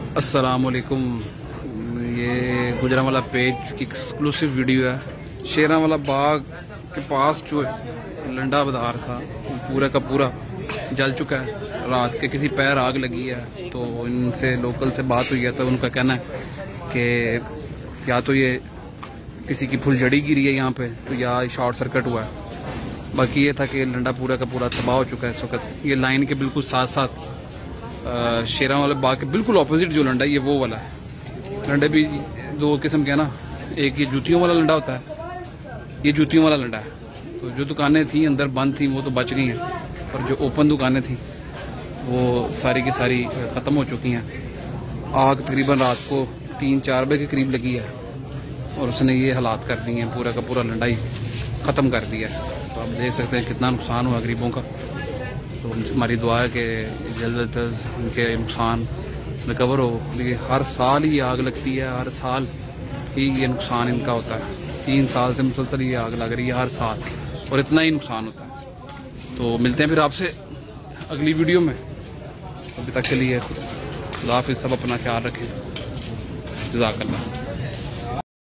अस्सलामुअलैकुम। ये गुजरांवाला पेज की एक्सक्लूसिव वीडियो है। शेरांवाला बाग के पास जो लंडा बाजार था वो पूरा का पूरा जल चुका है। रात के किसी पैर आग लगी है, तो इनसे लोकल से बात हुई है तो उनका कहना है कि या तो ये किसी की फुलझड़ी गिरी है यहाँ पे, तो या शॉर्ट सर्किट हुआ है। बाकी ये था कि लंडा पूरा का पूरा तबाह हो चुका है इस वक्त। ये लाइन के बिल्कुल साथ साथ शेरांवाला बाग के बिल्कुल ऑपोजिट जो लंडा है ये वो वाला है। लंडे भी दो किस्म के ना, एक ये जूतियों वाला लंडा होता है, ये जूतियों वाला लंडा है। तो जो दुकानें थी अंदर बंद थी वो तो बच गई हैं, और जो ओपन दुकानें थी वो सारी की सारी ख़त्म हो चुकी हैं। आग तकरीबन रात को 3-4 बजे के करीब लगी है और उसने ये हालात कर दिए हैं, पूरा का पूरा लंडा ही ख़त्म कर दिया है। तो आप देख सकते हैं कितना नुकसान हुआ गरीबों का। तो हमारी दुआ है कि जल्द से जल्द इनके नुकसान रिकवर हो। लेकिन हर साल ही आग लगती है, हर साल ही ये नुकसान इनका होता है। 3 साल से मुसलसल ये आग लग रही है हर साल, और इतना ही नुकसान होता है। तो मिलते हैं फिर आपसे अगली वीडियो में। अभी तक के लिए खुदा हाफिज़, सब अपना ख्याल रखें। जज़ाकल्लाह।